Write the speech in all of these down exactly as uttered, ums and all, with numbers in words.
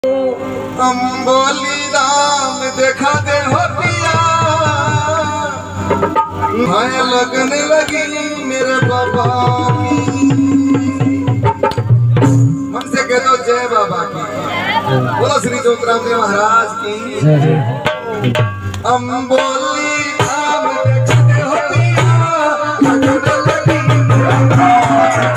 अम्बोली राम देखा दे होतिया मैं लगने लगी मेरे बाबा की। मन से कह दो जय बाबा की। बोलो श्री ज्योतिराम जी महाराज की। अम्बोली राम देखा दे होतिया लगने लगी मेरे बाबा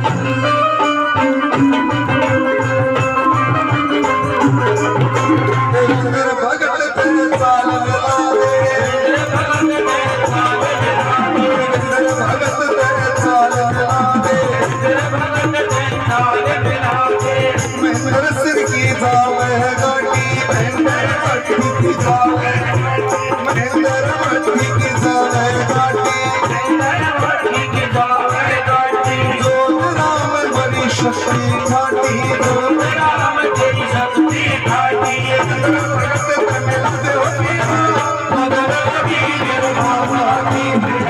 Thank you. महेंद्र भट्टी की जावे महेंद्र भट्टी की जावे घाटी जोत राम बड़ी शक्ति घाटी जोत राम बड़ी शक्ति घाटी भगत तमिला दे होती मदर की बाबा की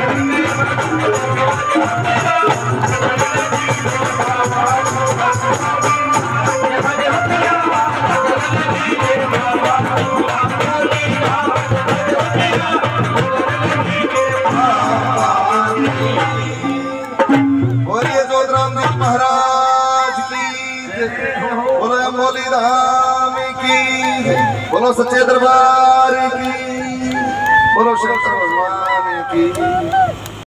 बोलिए जोतराम जी महाराज की बोलो अम्बोली धाम की बोलो सच्चे दरबार की बोलो शंकर भगवान की।